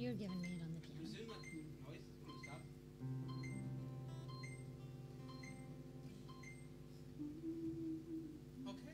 you're giving me it on the piano. Presume that noise is going to stop. Okay.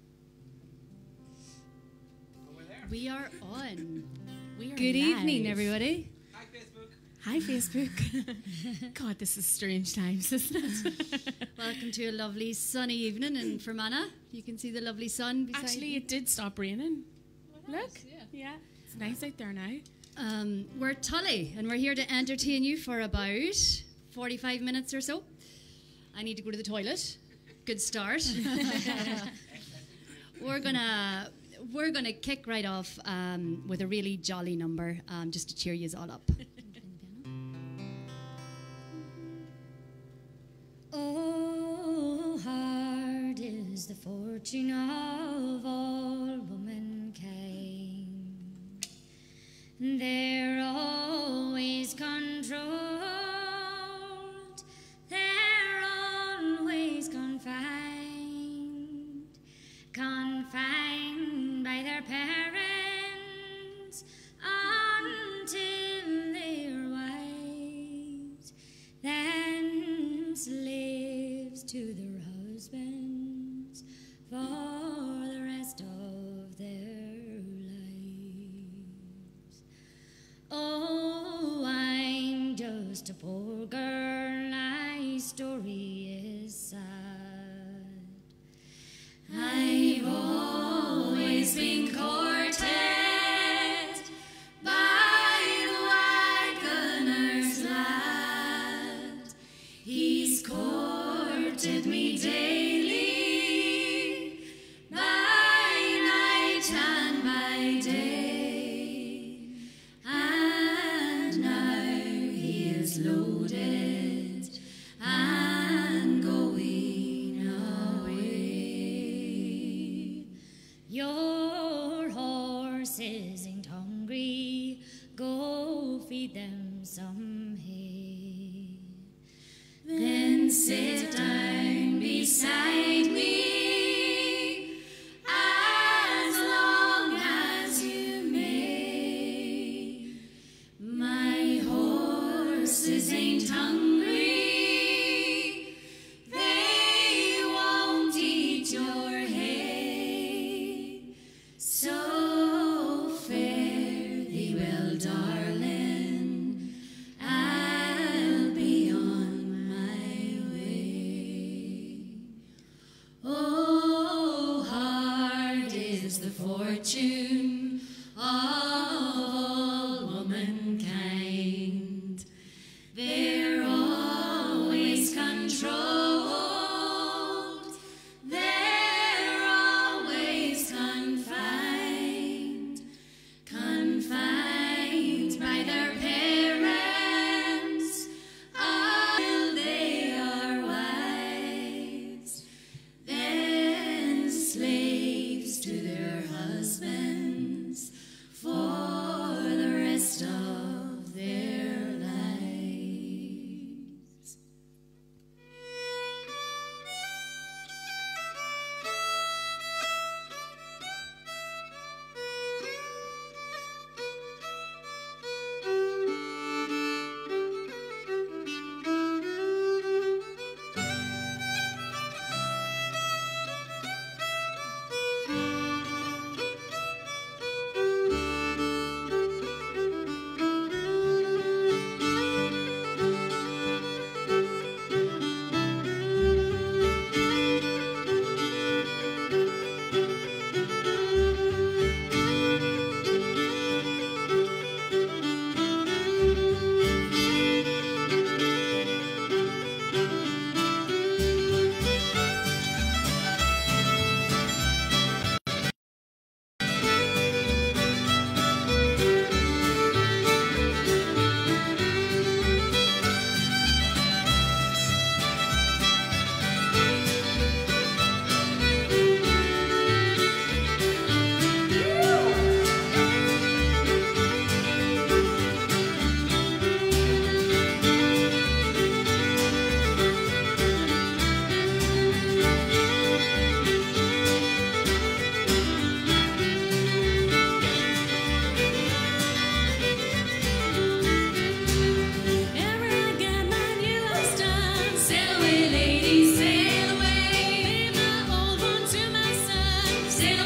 Over there. We are on. We are Good live. evening, everybody. Hi, Facebook. Hi, Facebook. God, this is strange times, isn't it? Welcome to a lovely sunny evening in Fermanagh. You can see the lovely sun beside Actually, you. it did stop raining. Look. yeah. Yeah. It's nice out there now. We're Tully, and we're here to entertain you for about 45 minutes or so. I need to go to the toilet. Good start. We're gonna kick right off with a really jolly number, just to cheer you all up. Oh, hard is the fortune of all womankind. They're always controlled, they're always confined by their parents until they're wise, then slaves to their husbands for the rest of their lives. Oh, I'm just a poor girl, my story is sad. I've always been courted by the wagoner's lad. He's courted me daily, by night and by day, and now he is loaded and going away. Your horses ain't hungry, go feed them some hay. Then sit down beside me as long as you may. My horses ain't hungry, they won't eat your hay. So fare thee well, darling, I'll be on my way. Oh, hard is the fortune of all womankind. They're always controlled, they're always confined by their parents until they are wise, then slaves to their husbands for the rest of their lives.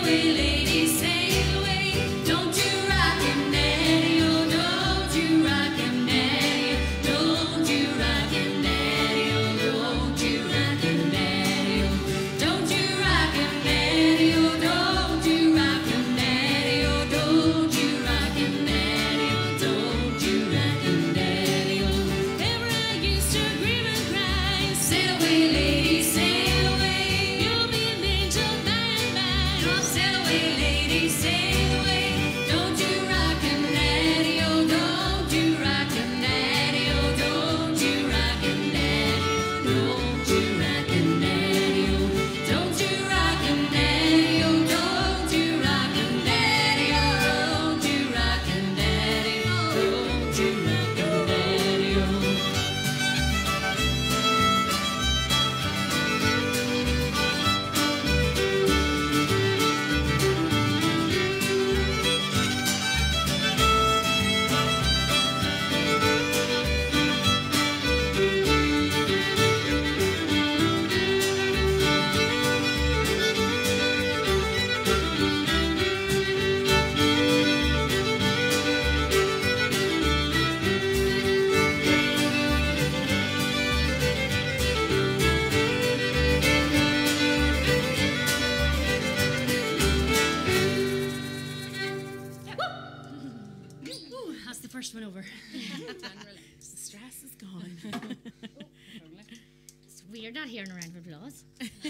first one over. The stress is gone. It's weird not hearing a round of applause.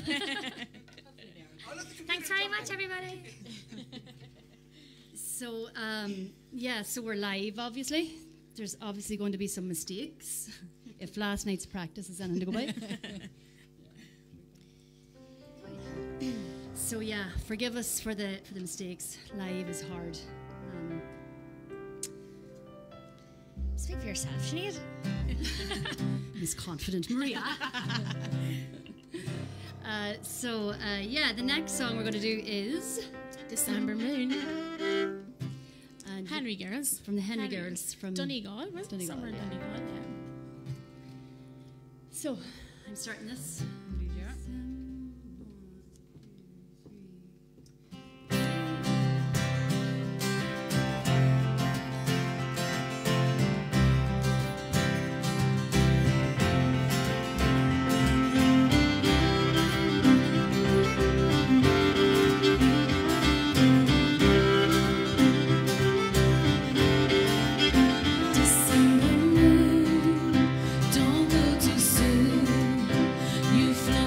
Thanks very much, everybody. So, so we're live, obviously. There's obviously going to be some mistakes if last night's practice is anything to go by. So yeah, forgive us for the mistakes. Live is hard. Speak for yourself, Sinead. Miss Confident Maria. The next song we're going to do is December Moon. and Henry Girls. from the Henry Girls from Donegal, was it? Donegal, Somewhere in yeah. Donegal, yeah. So I'm starting this. December moon, don't go too soon. You fly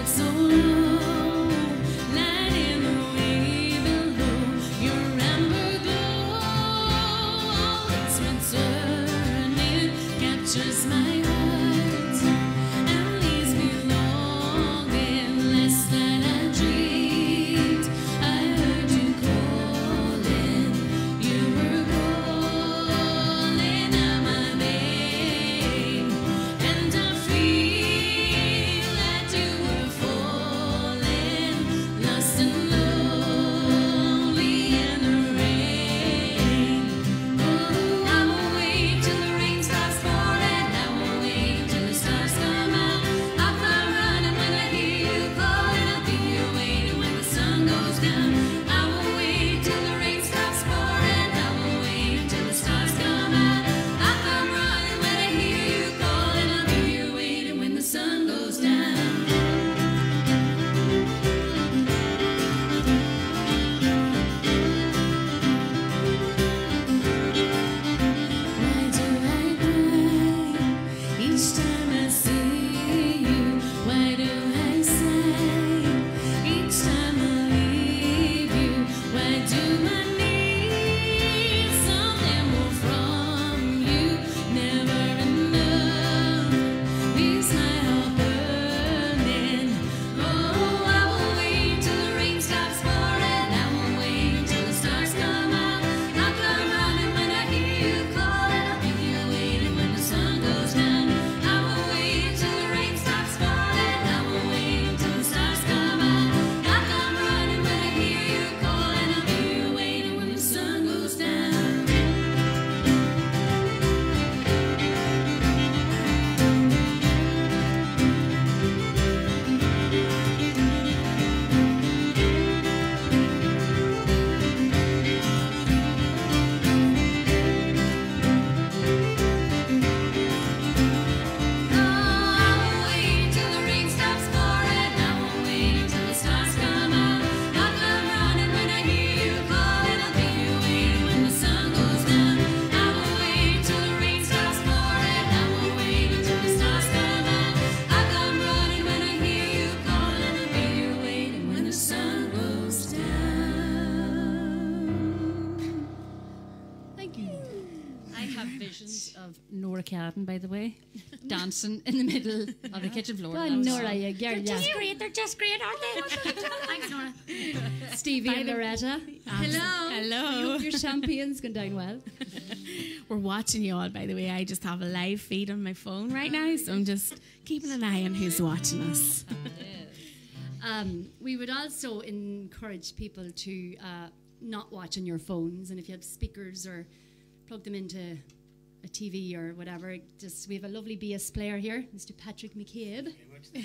visions of Nora Cadden, by the way, dancing in the middle of the kitchen floor. Go That on, was- Nora, you girl. Yeah. They're just great, aren't they? Thanks, Nora. Stevie and Loretta. Hello. Hello. Your champagne's gone down well. We're watching you all, by the way. I just have a live feed on my phone right now, so I'm just keeping an eye on who's watching us. We would also encourage people to not watch on your phones, and if you have speakers or plug them into a TV or whatever, just we have a lovely BS player here, Mr. Patrick McCabe,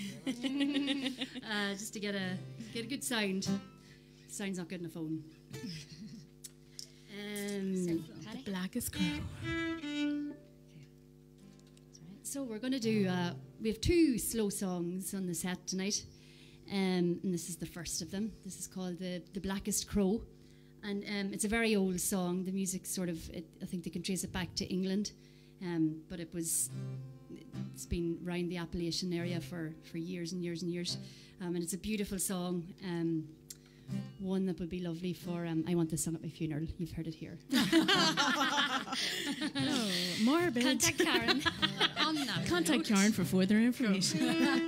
just to get a good sound. Sound's not good on a phone. The blackest crow. So we're going to do, we have 2 slow songs on the set tonight, and this is the first of them. This is called The Blackest Crow, and it's a very old song. The music sort of, I think they can trace it back to England, but it's been around the Appalachian area for years and years and years, and it's a beautiful song, one that would be lovely for, I Want This Song at My Funeral. You've heard it here. Oh, morbid. Contact Karen. On that Contact note, Karen for further information.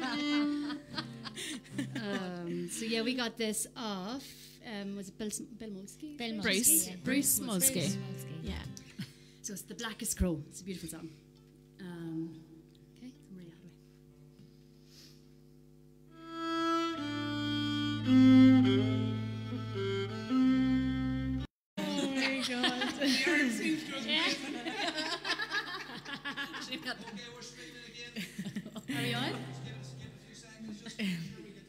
So yeah, we got this off. Was it Bill Mulsky? Bill Mulsky, Bruce. yeah. Bruce Mulsky. Yeah. So it's The Blackest Crow. It's a beautiful song. Okay, Maria Hathaway. Okay, we're streaming again. Are we on? Give us a few seconds just so we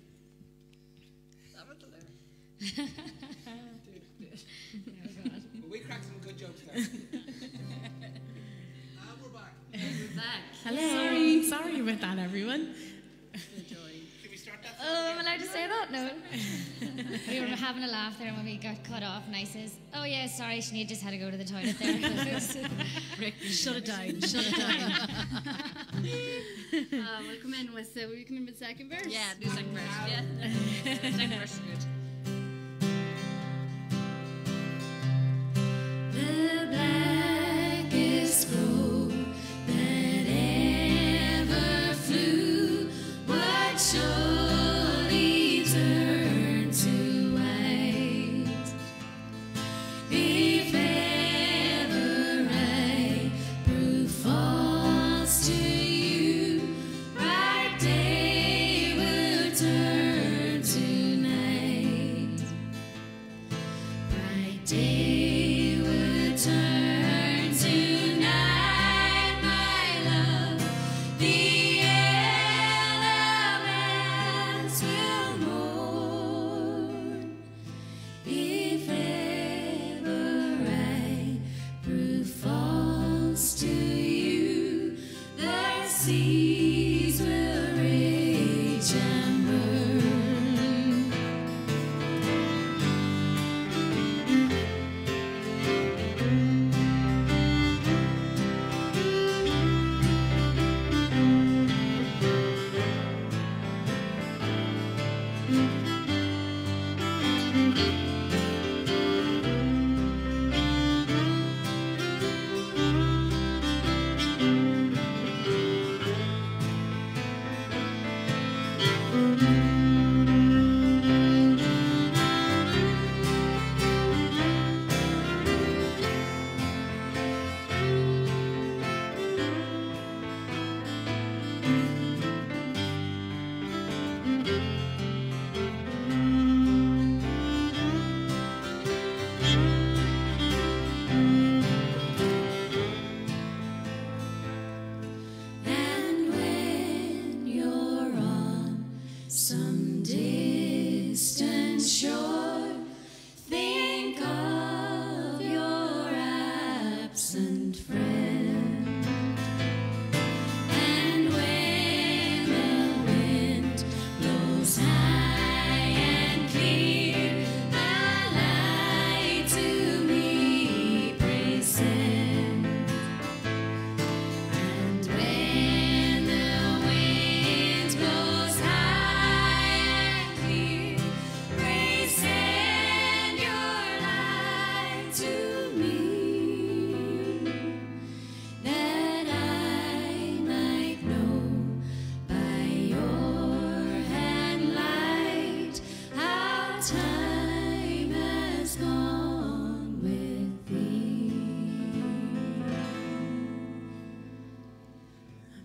can... Well, we cracked some good jokes there. We're back. We're back. Hello. Sorry about that, everyone. Can we start that? Oh, I'm allowed to say that? No. We were having a laugh there when we got cut off, and I says, "Oh yeah, sorry, Sinead just had to go to the toilet there." Rick, shut it down. Shut it down. We'll come in with. Will you come in with the second verse? Yeah, do second verse. Yeah. Second verse is good. The blackest crow that ever flew would surely turn to white if ever I prove false to you. Bright day will turn to night.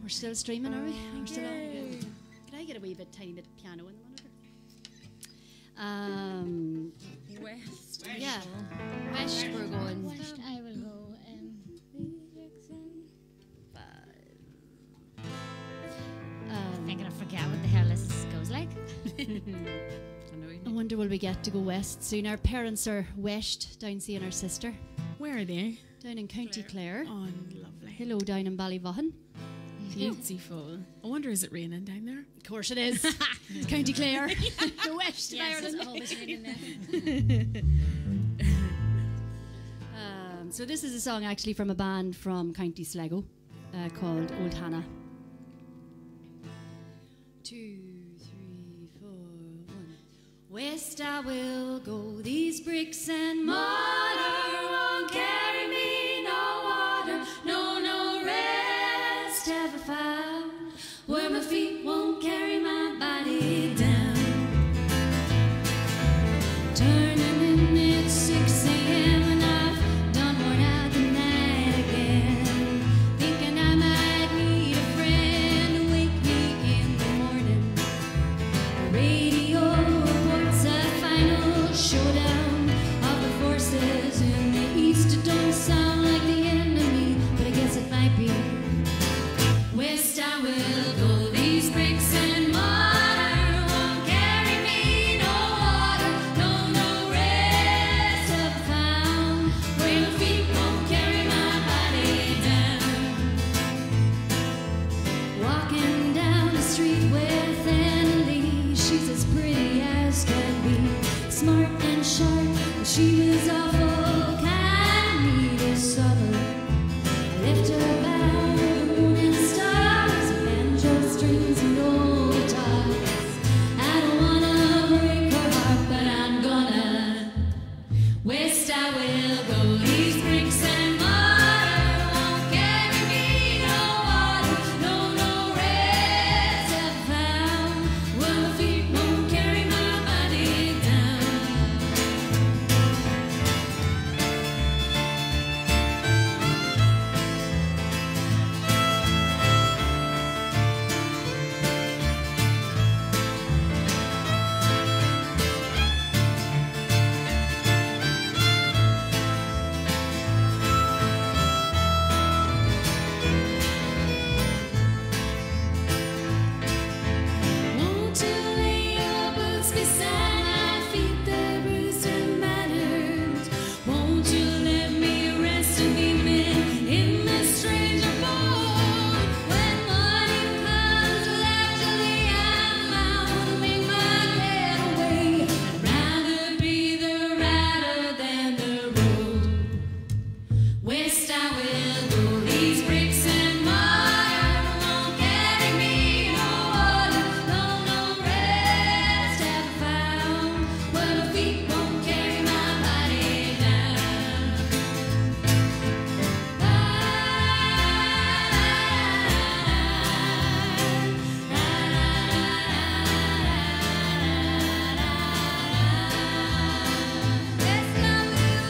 We're still streaming, are we? We're still on. Can I get a wee bit, tiny bit of piano in the monitor? West. Yeah. West, we're going. West, I will go. I think I forget what the hell this goes like. I wonder will we get to go west soon. Our parents are west down seeing our sister Where are they? down in County Clare. Oh, lovely. Hello down in Ballyvaughan. Beautiful. I wonder, is it raining down there? Of course it is. It's County Clare. The west of Yes, Ireland. it's always raining there. So this is a song actually from a band from County Sligo called Old Hannah. 2, 3, 4, 1. West I will go, these bricks and mortar won't carry me no water, no rest have I found, where my feet won't carry my body down. Turning in at 6 a.m. and I've done worn out the night again, thinking I might need a friend to wake me in the morning. The radio reports a final showdown of the forces in the east. It don't sound like the enemy, but I guess it might be. West I will go, these bricks and mortar won't carry me no water, no rest have I found, where my feet won't carry my body down. Walking down the street with Anna Lee, she's as pretty as can be, smart and sharp, and she was awful kind, neat as summer. I left her by the moon and stars, banjo strings and old guitars. I don't wanna break her heart, but I'm gonna. West I will go, these bricks and mortar won't carry me no water, no rest have I found, where my feet won't carry my body down. Won't you lay your boots beside my feet, they're bruised and battered? Won't you let me rest and be men in this strange abode? When morning comes, naturally I'm bound to make my getaway. I'd rather be the rider than the road. West I will go, these bricks and mortar won't carry me no water, no rest have I found, where my feet won't carry my body down. West I will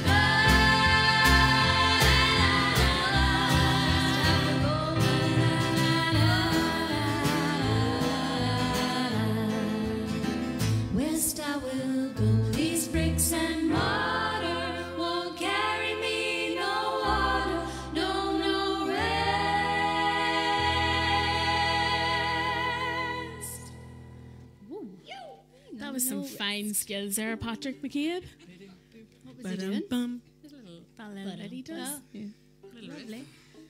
go. West I will go, these bricks and mortar won't carry me no water, no rest. That was some fine skills there, Patrick McCabe. What was he doing? Bum. Little ballad that he does. Yeah. Lovely.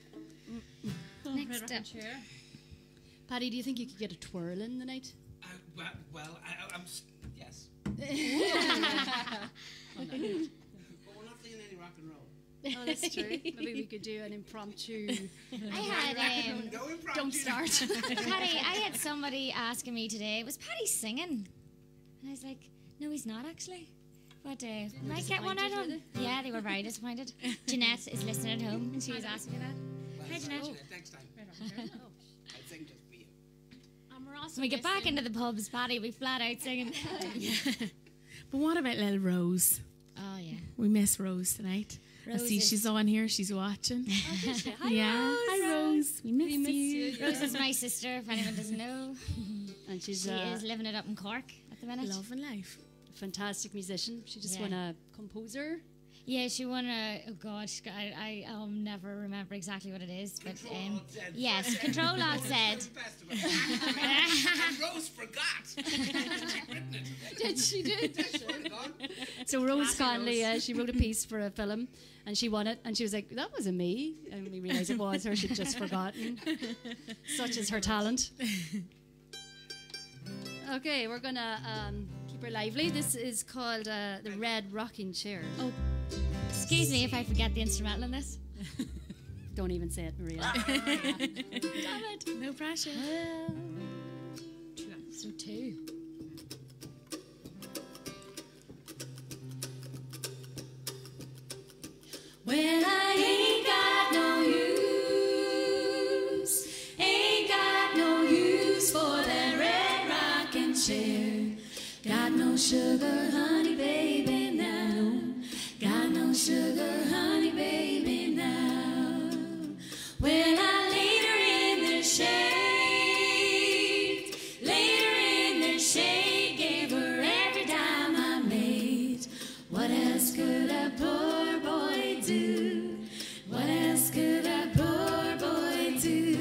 Next up. Patty, do you think you could get a twirl in the night? I'm yes. But we're not singing any rock and roll. Oh, that's true. Maybe we could do an impromptu. I had No impromptu. Don't start. Patty, I had somebody asking me today, was Patty singing? And I was like, no, he's not actually. But might get one out of him. Yeah, they were very disappointed. Jeanette is listening at home and she was asking me that. Hi, Jeanette. Next time. I'll sing just for you. When we get back into the pubs, Patty, we flat out singing. But what about little Rose? Oh, yeah. We miss Rose tonight. I Rose see is- she's on here. She's watching. Hi, yeah. Rose. Hi, Rose. Rose. We miss, you. Rose is my sister, if anyone doesn't know. And she's She a is living it up in Cork at the minute. Love and life. fantastic musician. She just Yeah. won a composer. Yeah, she won a. Oh God, I'll never remember exactly what it is, but yes, Control Alt Z. And Rose forgot. She'd written it. Did she did? Swear to God. So Rose Conley, she wrote a piece for a film, and she won it, and she was like, "That wasn't me," and we realised it was her. She'd just forgotten. Such is her talent. Okay, we're gonna keep her lively. This is called the Red Rocking Chair. Oh, excuse me if I forget the instrumental in this. Don't even say it, Maria. Damn it. No pressure. So two. Well, I ain't got no use for that red rocking chair. Got no sugar, honey, baby, now. Got no sugar, honey, baby, now. Well, I laid her in the shade, gave her every dime I made. What else could a poor boy do? What else could a poor boy do?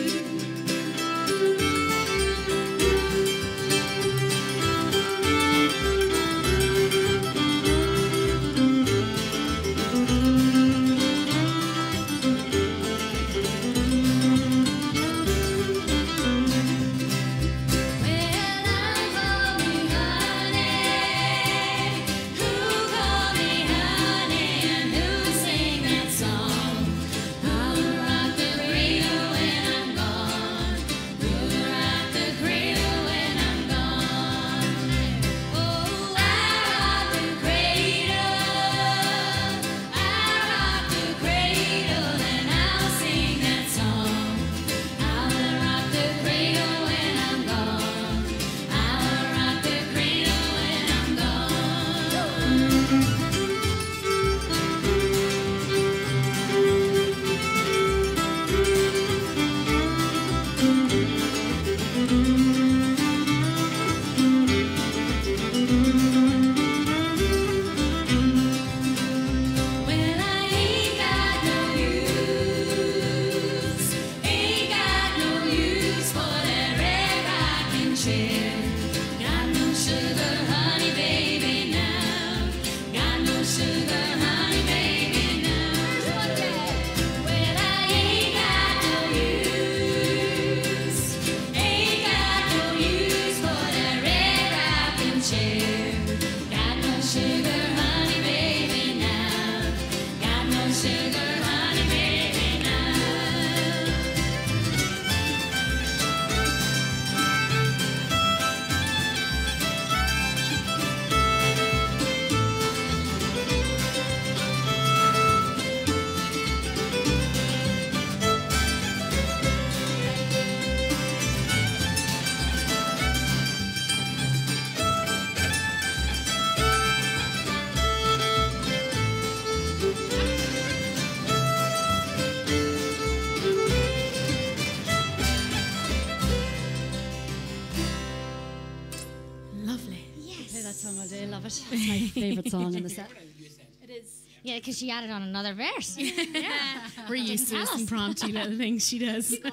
Lovely. I play that song all day. I love it. It's my favourite song in the set. It is. Yeah, because she added on another verse. We're used to tell this us. impromptu little things she does. I'm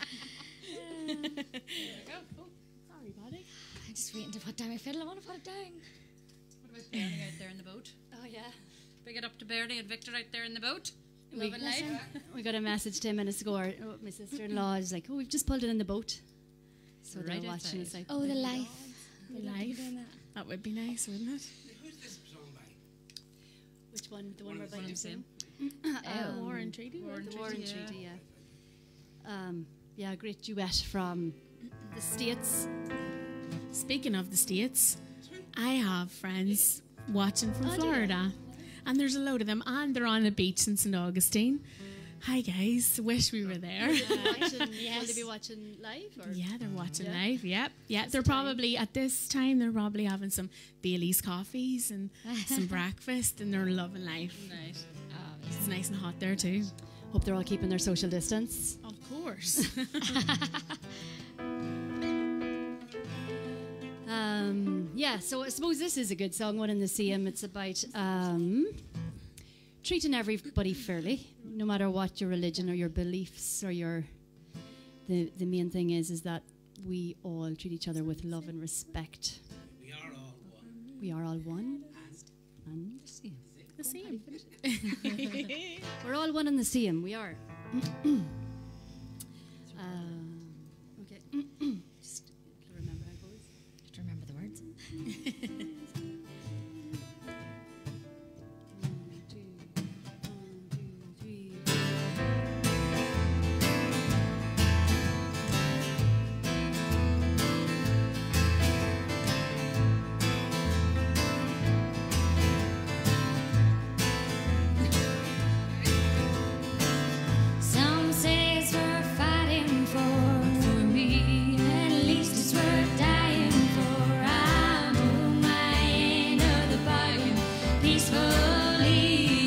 just waiting to put down my fiddle. I want to put it down. What about Bernie out there in the boat? Oh yeah. Big it up to Bernie and Victor out there in the boat. We, Loving life. we got a message 10 minutes ago. My sister-in-law is like, "Oh, we've just pulled it in the boat." So Right they're watching. It's outside. like, Oh, the life. The life. That would be nice, wouldn't it? Who's this song by? which one? The one we're about One to of sing. them. War and Treaty. War and The War and Treaty, Treaty. Yeah. Yeah, a great duet from the States. Speaking of the States, I have friends watching from Oh, do you? Florida, and there's a load of them, and they're on the beach in St. Augustine. Hi guys, wish we were there. Will they be watching live? Or? Yeah, they're watching Yeah. live. Yep, yeah. They're probably at this time. They're probably having some Bailey's coffees and some breakfast, and they're loving life. Nice. It's nice and hot there too. Hope they're all keeping their social distance. Of course. Yeah, so I suppose this is a good song, One in the Same. It's about treating everybody fairly, no matter what your religion or your beliefs or your... The main thing is that we all treat each other with love and respect. We are all one. We are all one. And The same. we're all one and the same. We are. Okay. Just remember how it goes. Have to remember the words. 1, 2, 1, 2, 3. Some say it's worth fighting for me. At least it's worth dying for. I'll move my end of the bargain peacefully.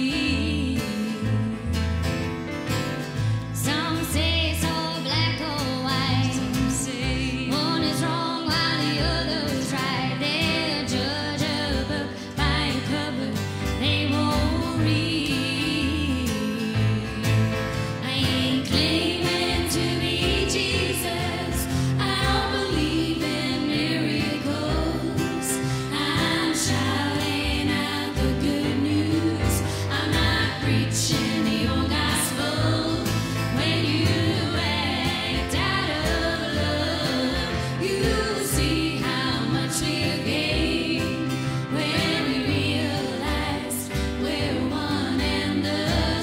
Some say it's all black or white. Some say one is wrong while the other's right. They'll judge a book by a cover they won't read. I ain't claiming to be Jesus. I don't believe in miracles. I'm shouting out the good news. I'm not preaching your gospel. When you act out of love, you see how much we gain. When we realize we're one and the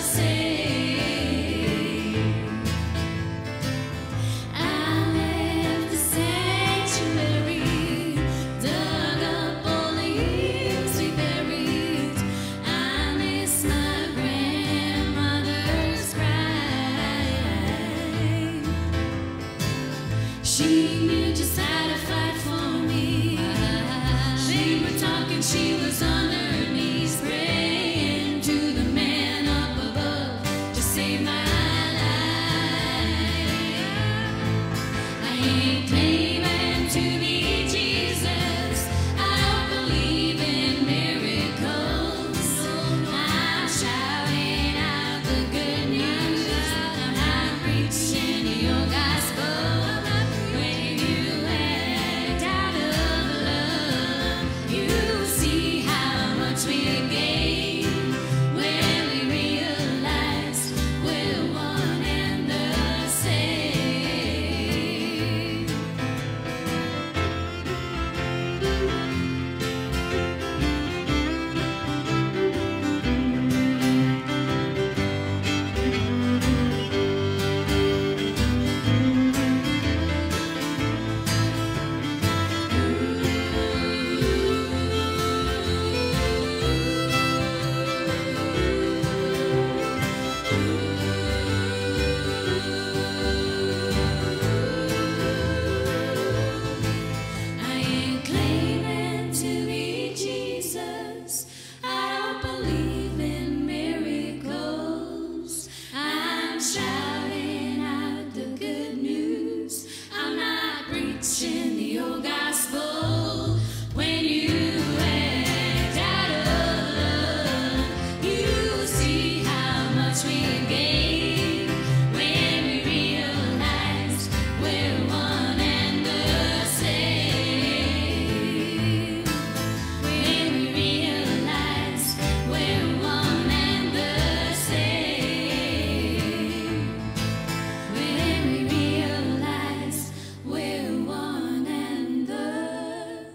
same. I left the sanctuary, dug up all the years we buried. I miss my grandmother's cry. She knew just how to fight for me. They were talking, she was on her knees, praying to the man up above to save my life. I ain't claiming to be Jesus. I don't believe in miracles. I'm shouting out the good news. I'm preaching your gospel. When you act out of love, you see how much we gain. When we realize we're one and the same. I ain't claiming to be Jesus. I don't believe in miracles. I'm shouting out the good news. I'm not preaching your gospel. When you act out of love, you see how much we gain. When we realize we're one and the same. When we realize we're one and the same. When we realize we're one and the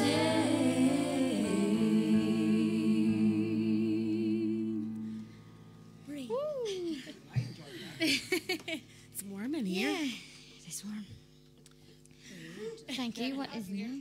same. Breathe. It's warm in here. Yeah, it is warm. Thank you. What is next?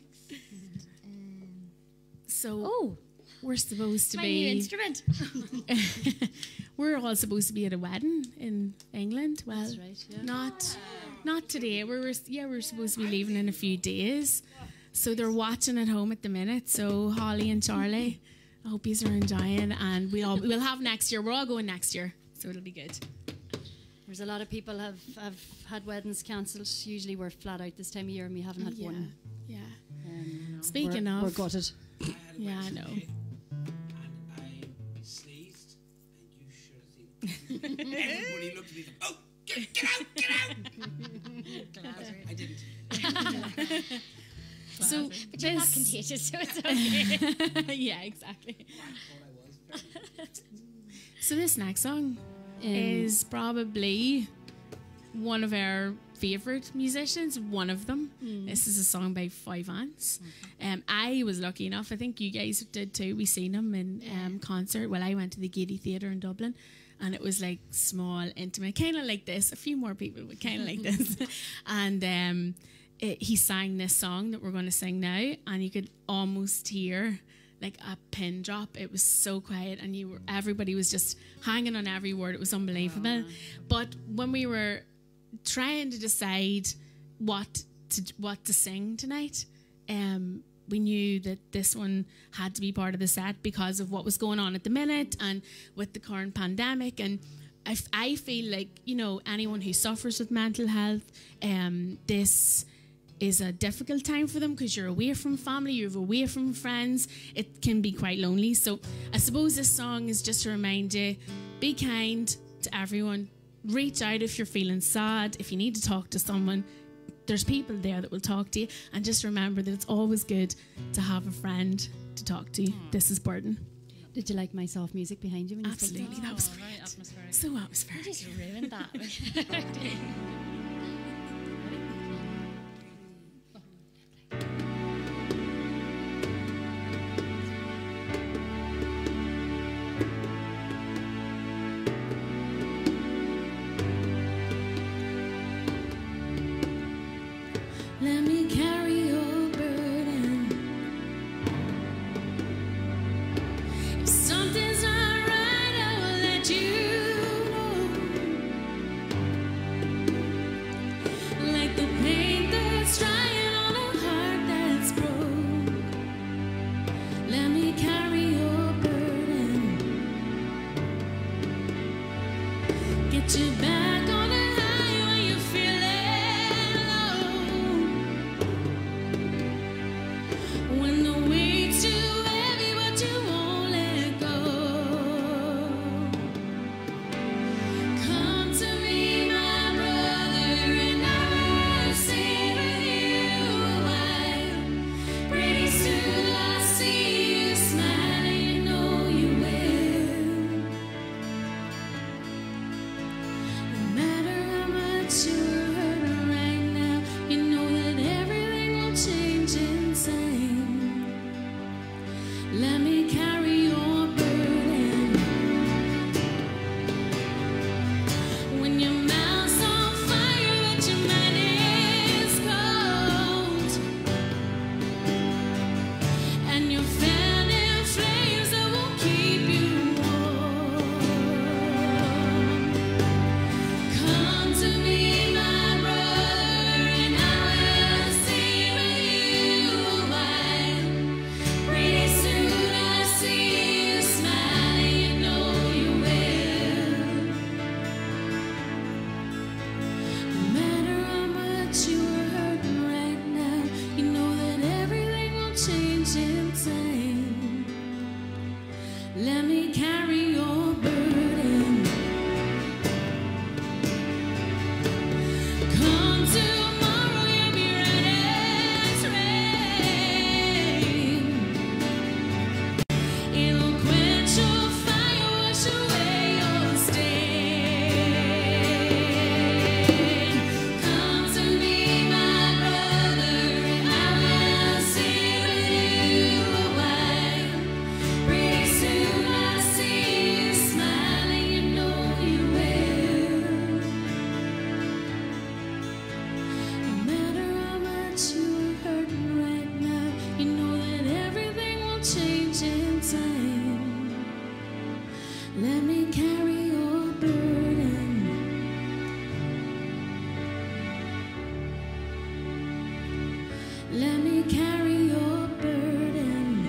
So Oh, we're supposed to my be. new instrument. We're all supposed to be at a wedding in England. Well, That's right, yeah. not today. We're supposed to be leaving in a few days. So they're watching at home at the minute. So Holly and Charlie, I hope you are enjoying. And we'll have next year. We're all going next year, so it'll be good. There's a lot of people have had weddings cancelled. Usually we're flat out this time of year and we haven't had one. Yeah. Speaking of, we're gutted. I had a Yeah, I wedding know. today, and I sneezed, and you should have seen. Everybody looked at me like, "Oh, get out!" I didn't. So But you're not contagious, so it's okay. yeah, exactly. I thought I was. So this next song is probably one of our favourite musicians, one of them. This is a song by Five Ants. I was lucky enough, I think you guys did too, we seen him in concert. Well, I went to the Gaiety Theatre in Dublin, and it was like small, intimate, kind of like this, a few more people, but kind of like this. And he sang this song that we're going to sing now, and you could almost hear like a pin drop. It was so quiet, and everybody was just hanging on every word. It was unbelievable. But when we were trying to decide what to sing tonight, we knew that this one had to be part of the set because of what was going on at the minute and with the current pandemic. And I feel like, you know, anyone who suffers with mental health, this is a difficult time for them because you're away from family, you're away from friends. It can be quite lonely. So I suppose this song is just to remind you, be kind to everyone. Reach out if you're feeling sad. If you need to talk to someone, there's people there that will talk to you. And just remember that it's always good to have a friend to talk to. This is Burden. Did you like my soft music behind you? When Absolutely, that was great. Very atmospheric. So atmospheric. You just ruined that. Let me carry your burden. If something's not right, I will let you know. Like the paint that's drying on a heart that's broke. Let me carry your burden. Get you back on the high when you feel low. When the weight's too heavy, but you won't let go. Come to me, my brother, and I will stay with you a while. Pretty soon I'll see you smiling, you know you will. No matter how much you're hurting right now, you know that everything will change in time. Let me carry your burden. When your mouth's on fire but your mind is cold, and you're fanning flames that won't keep you warm. Come to me, my brother, and I will stay with you a while. Pretty soon I'll see you smiling, you know you will. No matter how much you are hurting right now, you know that everything will change in time. Let me carry your burden. Come tomorrow, you'll be ready as rain. It'll quench your fire, wash away your stain. Come to me, my brother, and I will stay with you a while. Pretty soon I'll see you smiling, you know you will. No matter how much you're hurting right now, you know that everything will change in time. Let me carry your burden. Let me carry your burden.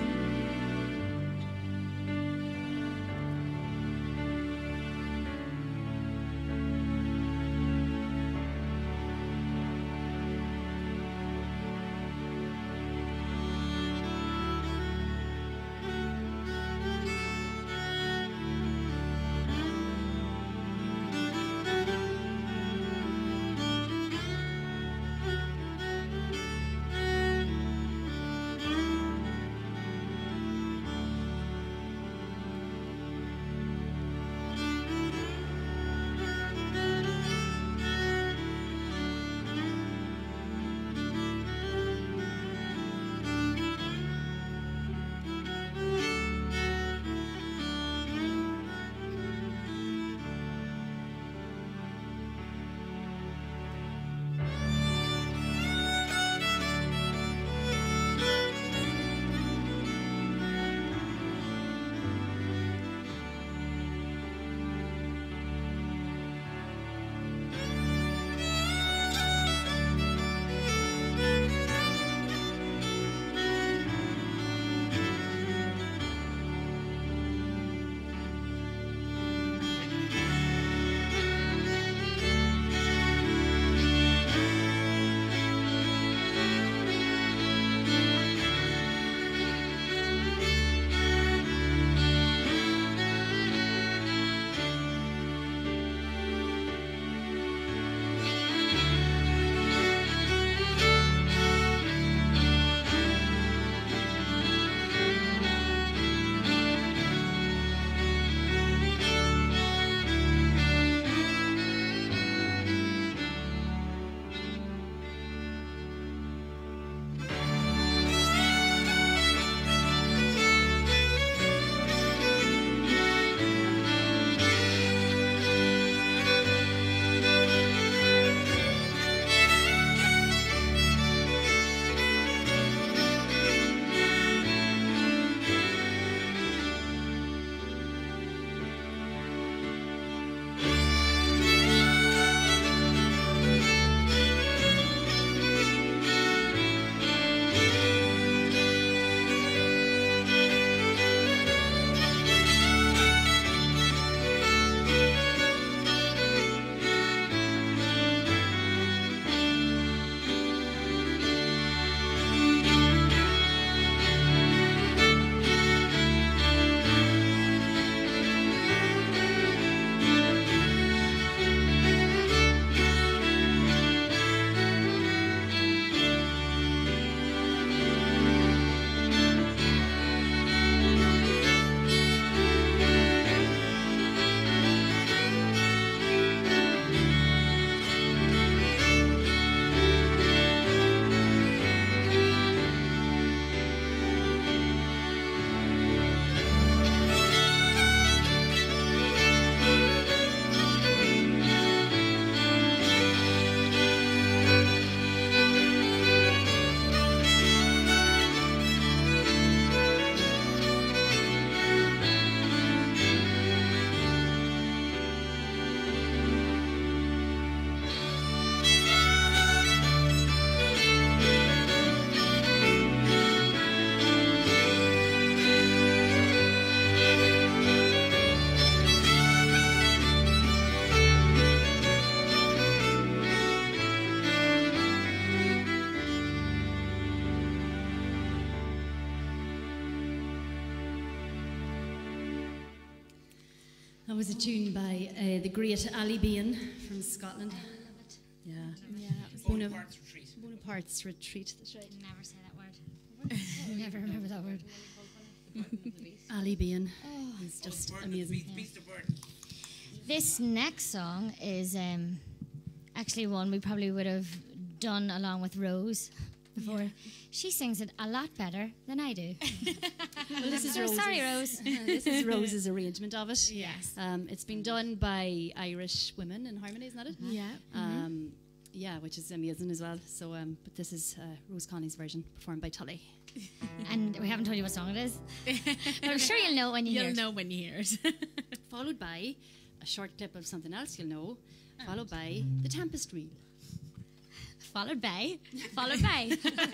That was a tune by the great Ali Bean from Scotland. Yeah. Yeah, that was Bonaparte's retreat. Bonaparte's Retreat. That's right. Never say that word. I'll never remember that word. Ali Bean is just Bird that amazing. beats the bird. This next song is actually one we probably would have done along with Rose before. She sings it a lot better than I do. Well, this is So Rose's, sorry, Rose. this is Rose's arrangement of it. Yes. It's been done by Irish women in harmony, isn't that it? Yeah. Yeah, which is amazing as well. So, but this is Rose Connie's version, performed by Tully. And we haven't told you what song it is. But I'm sure you'll know when you hear You'll it. know when you hear it. Followed by a short clip of something else you'll know, followed by the Tempest Reel. Followed by. Followed by.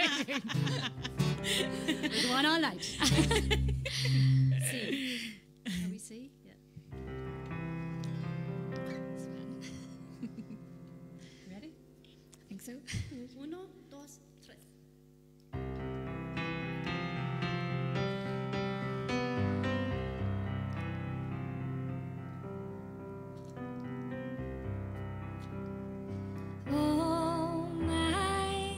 We'll go on all night. See. Shall we see? Yeah. Ready? I think so. Uno, dos, tres. Oh, my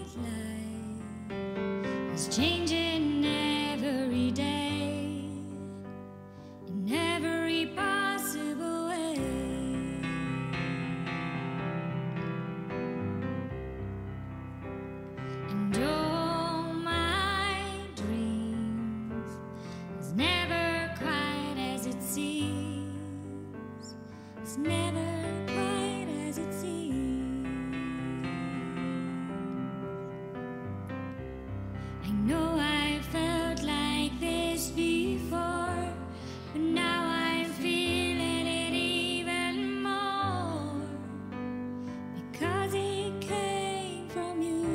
life is changing every day, in every possible way. And all my dreams is never quite as it seems. It's never quite as it seems. I know I felt like this before, but now I'm feeling it even more, because it came from you.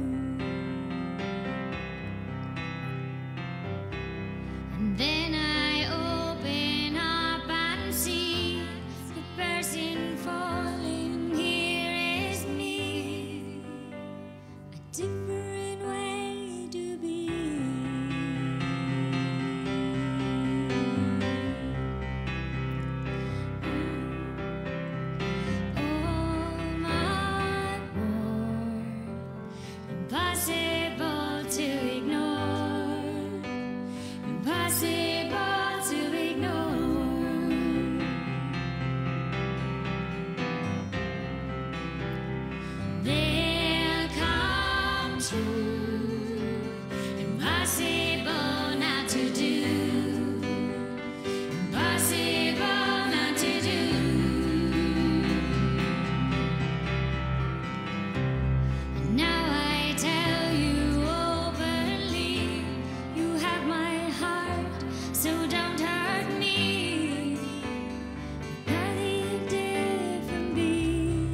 And then I open up and see the person falling here is me, a different way to be. Oh, my Lord, impossible to ignore, impossible to ignore. They'll come true, impossible not to do, impossible not to do. Now I tell you openly, you have my heart, so don't hurt me. Because it did from me.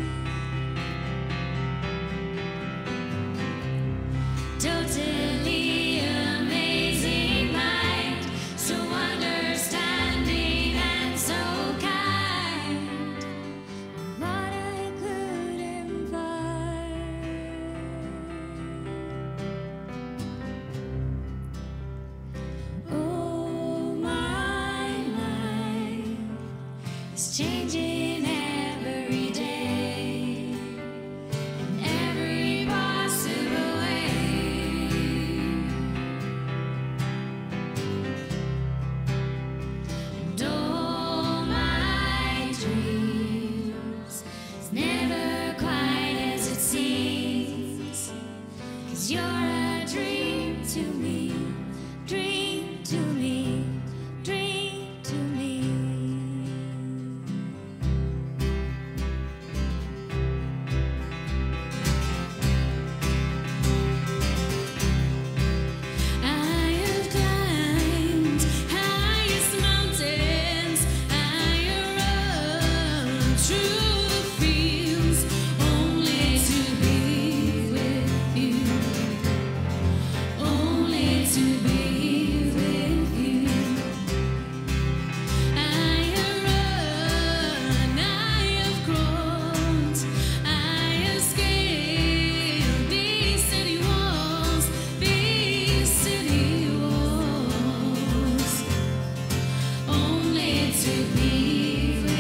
Totally amazing mind, so understanding and so kind. What I couldn't find. Oh, my life is changing every day, in every possible way. And all my dreams is never quite as it seems, 'cause you're a dream to me, dream to me, dream to me. I have climbed highest mountains, I run through the fields, only to be with you, only to be with you. I have run, I have crawled, I have scaled these city walls, only to be with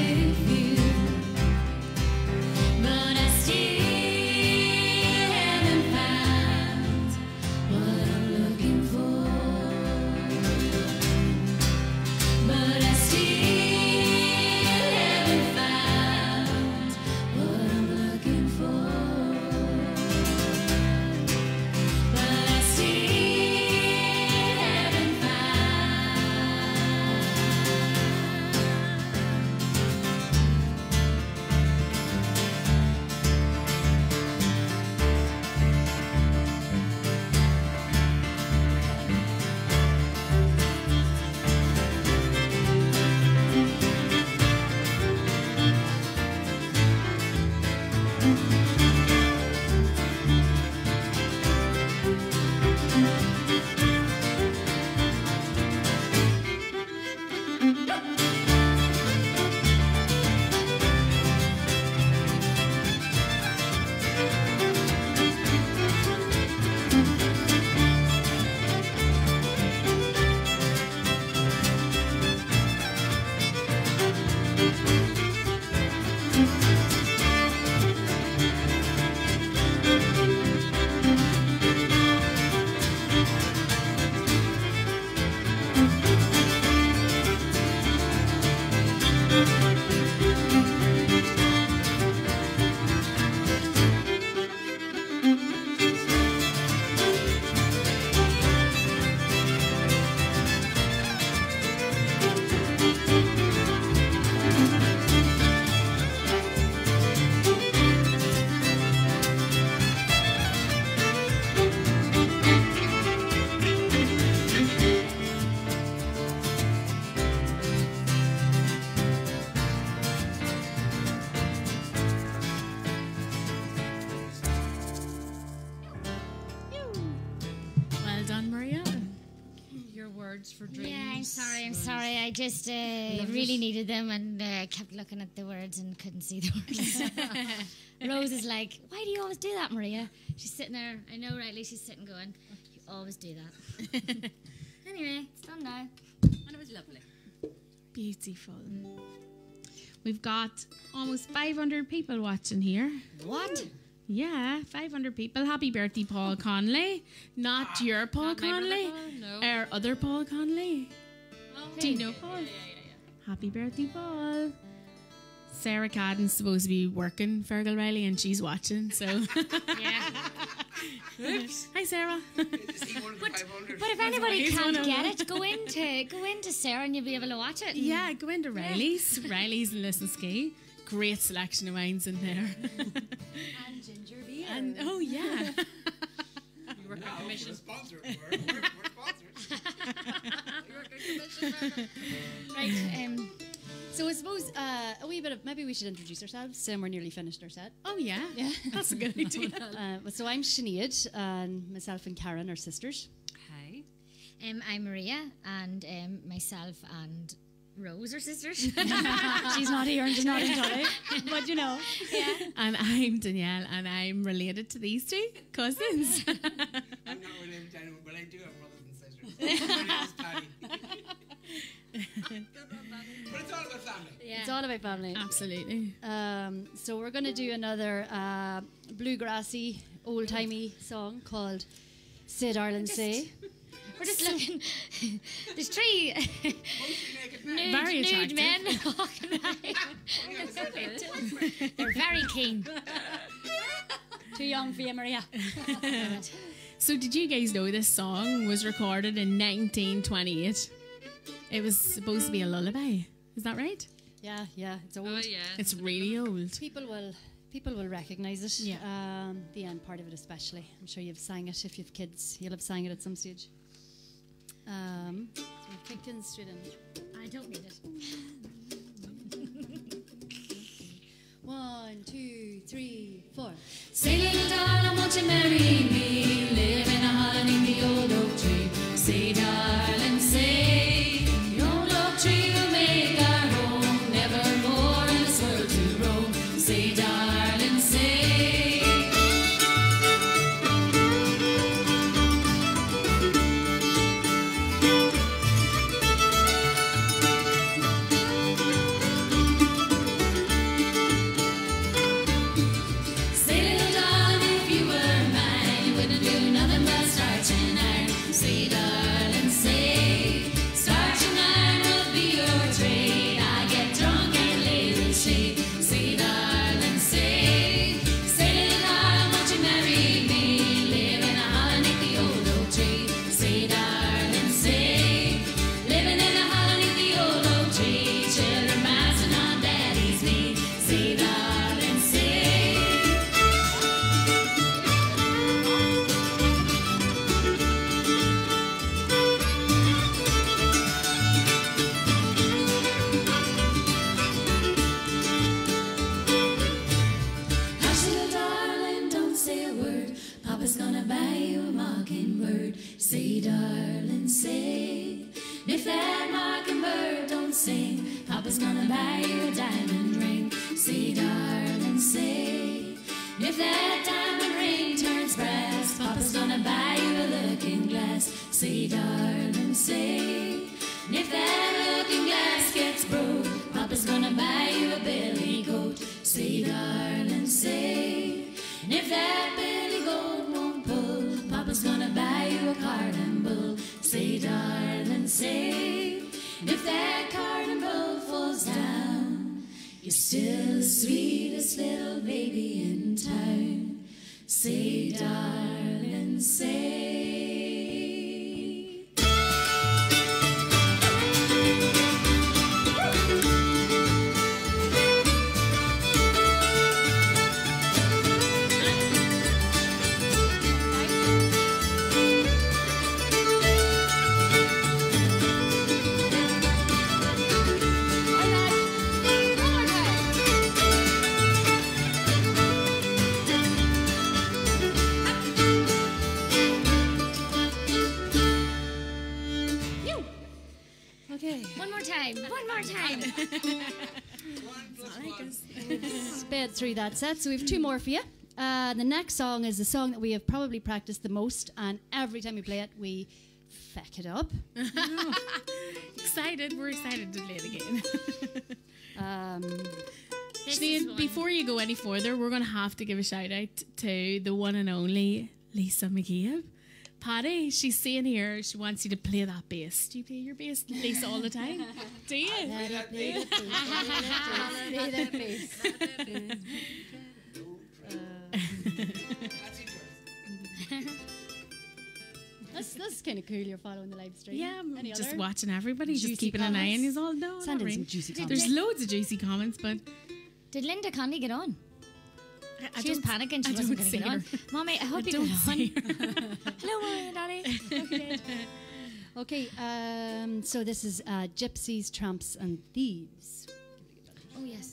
I'm sorry. I just really needed them and kept looking at the words and couldn't see the words. Rose is like, why do you always do that, Maria? She's sitting there. I know, rightly. She's sitting going, you always do that. Anyway, it's done now. And it was lovely. Beautiful. We've got almost 500 people watching here. What? Yeah, 500 people. Happy birthday, Paul Conley. Not your Paul Not my brother Conley. Paul, no. Our other Paul Conley. Oh, Do you know Paul? Yeah. Happy birthday, Paul. Sarah Cadden's supposed to be working Fergal Riley and she's watching, so. Yeah. Oops. Hi, Sarah. Is he one of the 500? But if anybody He's one can't of get them. it, go into Sarah and you'll be able to watch it. Yeah, go into Riley's. Riley's and Listen Ski. Great selection of wines in there. And ginger beer. And oh yeah. You work No, on commission. we're sponsored. We're sponsored. You work on commission. Right. So I suppose a wee bit of, maybe we should introduce ourselves. We're nearly finished our set. Oh yeah. Yeah. That's a good idea. So I'm Sinead, and myself and Karen are sisters. Hi. I'm Maria, and myself and Rose are sisters. She's not here and she's not in today, but you know. Yeah. And I'm Danielle, and I'm related to these two cousins. I'm not related to anyone, but I do have brothers and sisters. My name is Patty. But it's all about family. Yeah. It's all about family. Absolutely. So we're going to do another bluegrassy, old-timey song called Say Darling Say. We're just looking. There's three Mostly naked men. Very nude attractive. men walking by. Only on the side of it. They're very keen. Too young for you, Maria. So did you guys know this song was recorded in 1928? It was supposed to be a lullaby. Is that right? Yeah, it's old. Oh yeah. It's really old. People will recognise it. Yeah. The end part of it especially. I'm sure you've sang it. If you've kids, you'll have sang it at some stage. So we're kicking straight in. I don't need it. 1, 2, 3, 4. Say, little darling, won't you marry me? Live in a honey, the old oak tree. Say, darling, say, the old oak tree will make our home. Never more in this world to roam. Say, darling, say. Say, little darling, if you were mine, you wouldn't do nothing but starch and iron. Say, darling, say, starch and iron will be your trade. I get drunk and lay the shade. Say, darling, say, little darling, won't you marry me? Live in a hollow neath the old oak tree. Say, darling, say, living in a hollow neath the old oak tree. Children bouncing on daddy's knee. Say, darling, say. Hush, little darling, don't say a word. Papa's gonna buy you a mockingbird. Say, darling, say. If that mockingbird don't sing, Papa's gonna buy you a diamond ring. Say, darling, say. If that diamond ring turns brass, Papa's gonna buy you a looking glass. Say, darling, say. If that looking glass gets broke, Papa's gonna buy you a billy goat. Say, darling, say. And if that billy goat won't pull, Papa's gonna buy you a cart and bull. Say, darling, say. And if that cart and bull falls down, you're still the sweetest little baby in town. Say, darling, say. sped through that set. So we have two more for you. The next song is a song that we have probably practiced the most, and every time we play it, we feck it up. Excited. We're excited to play it again. This is Sinead, one. before you go any further, we're going to have to give a shout out to the one and only Lisa McCabe. Paddy, she's saying here she wants you to play that bass. Do you play your bass, Lisa, all the time? Do you? Play that bass. That's interesting. That's kind of cool. You're following the live stream. Yeah, I'm Any just other? watching everybody, juicy just keeping an eye on comments? you all. No, Send not in really. some juicy There's comments. loads of juicy comments, but Did Linda Conley get on? I She was don't- panicking. I She wasn't don't going to get see on. her. Mommy, I hope you don't get see on. Hello, Mommy and Daddy. Okay. Okay, so this is Gypsies, Tramps, and Thieves. Oh, yes.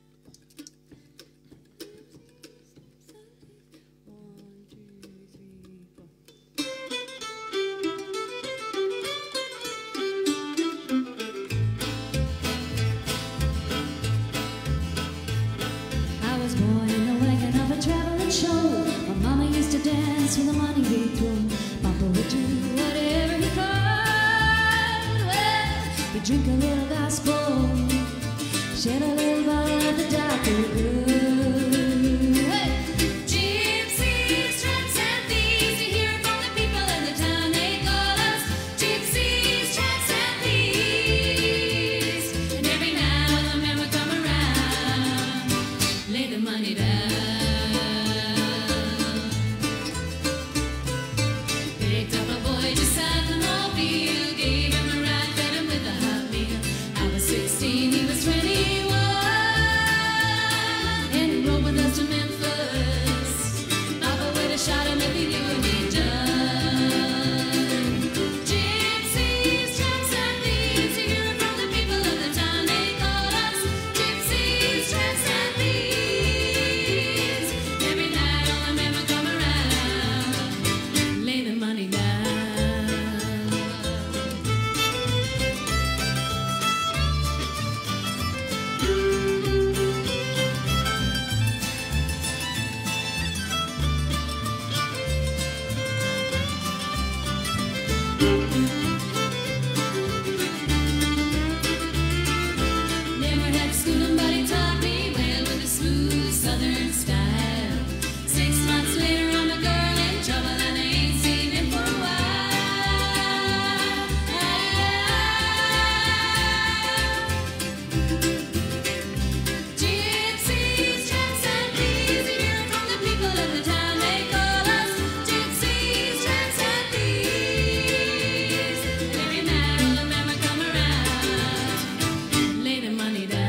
I was born in the wagon of a traveling show. My mama used to dance with the money we threw. Papa would do whatever he could. Well, we drink a little gospel, shed a little bottle at the doctor. Hey! Gypsies, tramps, and thieves. You hear from the people in the town. They call us gypsies, tramps, and thieves. And every now and then we come around, lay the money down. Picked up a boy just out the mobile, gave him a ride, fed him with a hot meal. I was 16, he was 21, and he rode with us to Memphis. Papa would have shot him if he knew what he'd done. Gypsies, tramps, and thieves, you hear it from the people of the town. They call us gypsies, tramps, and thieves. Every night all the men would come around, lay the money down. Never had schooling, but he taught me well with a smooth southern style. 6 months later, I'm a girl in trouble, and I ain't seen him for a while. Gypsies, tramps, and thieves, you hear it from the people of the town. They call us gypsies, tramps, and thieves. And every night all the men would come around, lay the money down.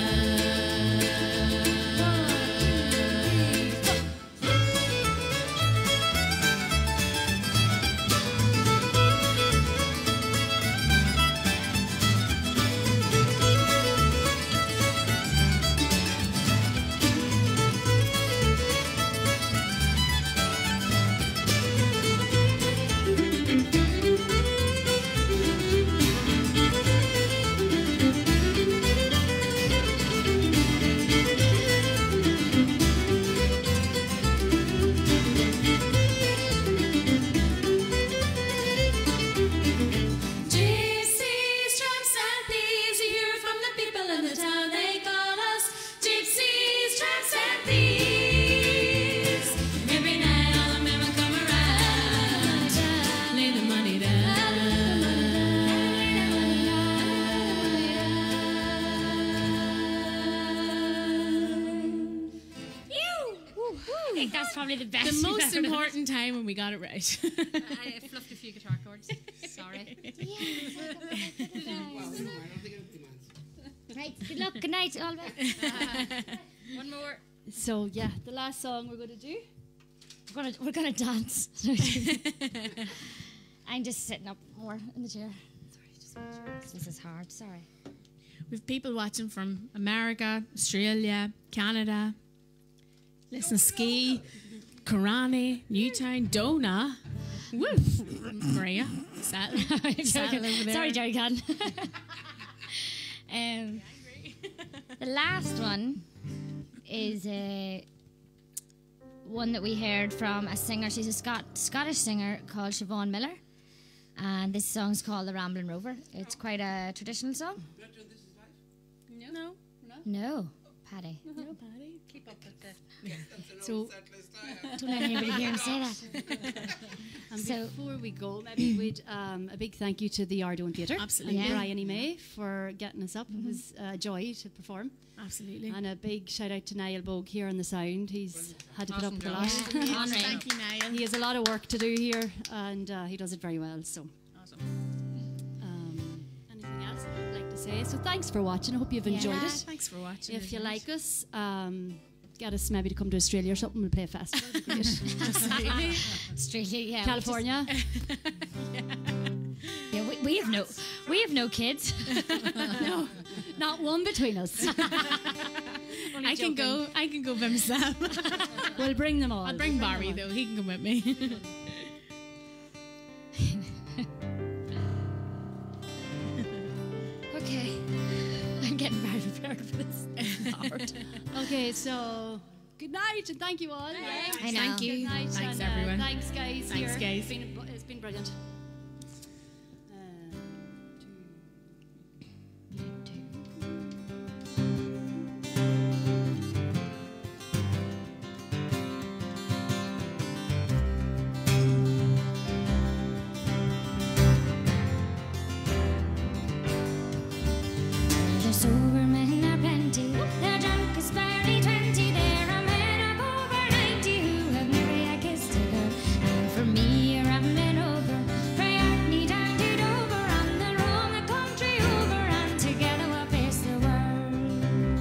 Gypsies, tramps, and thieves, you hear it from the people in the town. They call us gypsies, tramps, and thieves. Every night all the men would come around, lay the money down. I think that's probably the best. the we've most ever done. important time when we got it right. I fluffed a few guitar chords. Sorry. Well, I don't think it demands. Right, good luck, good night, all right. One more. So yeah, the last song we're going to do. We're gonna dance. I'm just sitting up more in the chair. This is hard. Sorry. We've people watching from America, Australia, Canada. Listen, Ski, Karani, Newtown, Dona. Woo! Maria. Settle over there. Sorry, Jerry Can. The last one is one that we heard from a singer. She's a Scottish singer called Siobhan Miller. And this song's called The Ramblin' Rover. It's quite a traditional song. No. No, Paddy. No, Patty. Keep up with the. So, Don't let anybody hear him say that. and So- before we go, maybe we'd a big thank you to the Ardone Theatre Absolutely. and Yeah. Brian E. May for getting us up. It was a joy to perform. Absolutely. And a big shout out to Niall Bogue here on the sound. He's had to put up Awesome with a job. lot. Henry. Thank you, Niall. He has a lot of work to do here, and he does it very well. So, Awesome. anything else I'd like to say? So, thanks for watching. I hope you've enjoyed Yeah. it. Thanks for watching. If you like us, get us maybe to come to Australia or something. We'll play a festival. It'd be great. Absolutely. Australia, yeah. California. Yeah, we have no kids. No, not one between us. Only I can joking. go by myself. We'll bring them all. I'll bring Barry though. He can come with me. Okay. I'm getting very prepared for this. Hard. Okay, so good night and thank you all. I know. Thank you. Good night. Thanks, and, everyone. Thanks, guys. Thanks, here. guys. It's been brilliant. The sober men are plenty, the drunk is barely 20. There are men of over 90 who have never yet kissed a girl. And for me, you're rambling over, Freyartney down to Dover, and then roam the country over, and together we'll face the world.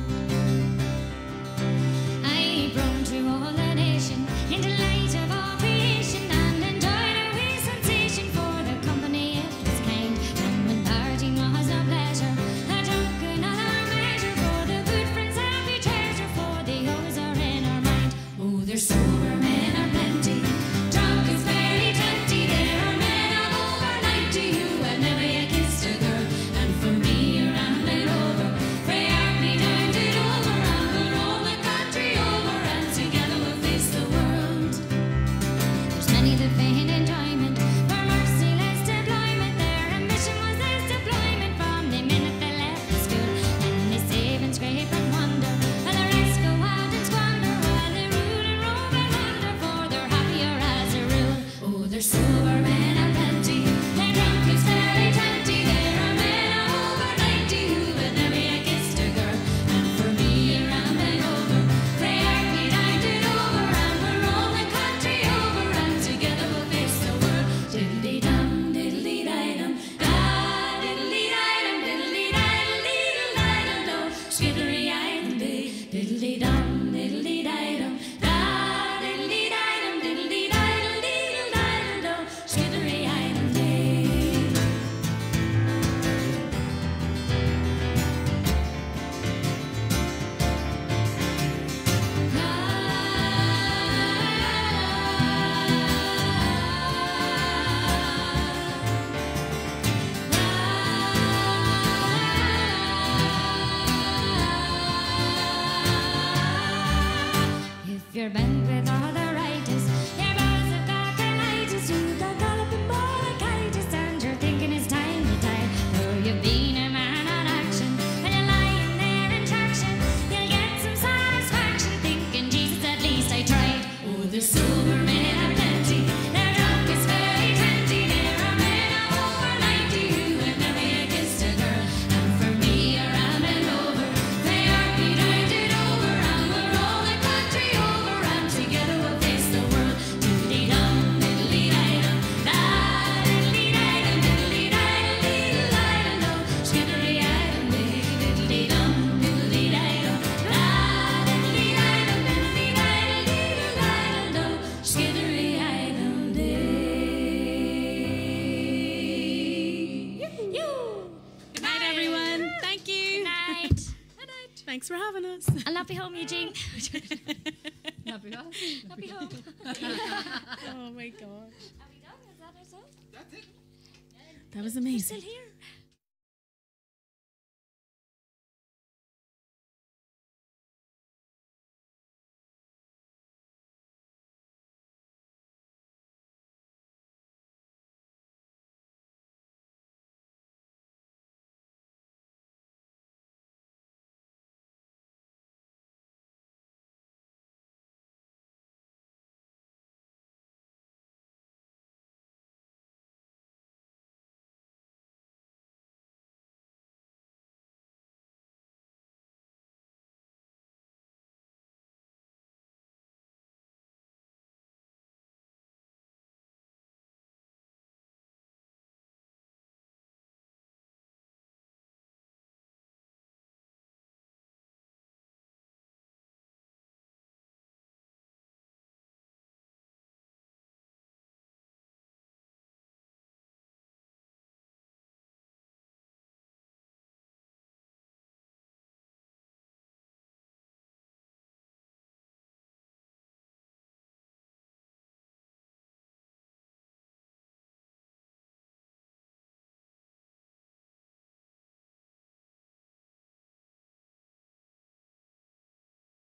I've roamed through all the nation, in the light of all creation, and enjoyed a wee sensation for the company it was kind. And when parting was a pleasure, I took another measure for the good friends happy treasure, for the always are in our mind. Oh, there's sober men are plenty, drunk is barely 20. There are men of over 90 who have never yet kissed a girl. And for me, you're rambling over, Freyartney down to Dover, and we'll roam the country over, and together we'll face the world. There's many that find enjoyment for merciless deployment. Their ambition was this deployment from the minute they left the school. And they save and scrape and wonder, while the rest go out and squander, while they rule and roam and wander, for they're happier as a rule. Oh, there's sober men are plenty, their drunk is barely 20. There are men of over 90 who have never yet kissed a girl. And for me, you're rambling over, Freyartney down to Dover, and we'll roam the country over, and together we'll face the world. Diddly-dum, diddly-di-dum, da, diddly-di-dum, diddly-di-dum-diddle-di-dum-do, skiddery-i-dum-dee, diddly-dum, diddly-di-dum, da, diddly-di-dum, diddly-di-dum-diddle-di-dum-do, skiddery-i-dum-dee. If you're bent with arthritis, your bones have got colitis, you've got galloping bronchitis, and you're thinking it's time to die. Though you've been a man on action, when you're lying there in traction, you'll get some satisfaction, thinking, Jesus, at least I tried. Oh, the sober men are plenty, their drunk is very 20. There are men of over 90 who have never yet kissed a girl. And for me, you're rambling over, Freyartney down to Dover, and we'll roll the country over, and together we'll face the world. Diddly-dum, diddly-di-dum, da, diddly-di-dum, diddly-di-dum-diddle-di-dum-do, skiddery-i-dum-dee, diddly-dum, diddly-di-dum, da, diddly-di-dum, diddly-di-dum-diddle-di-dum-do, skiddery-i-dum-dee. Good night, everyone. Thank you. Good night. Thanks for having us. I'll not be home, Eugene. Not bad. Not be home. Oh my god. Are we done? Is that ourselves? That's it. That was We're amazing. still here.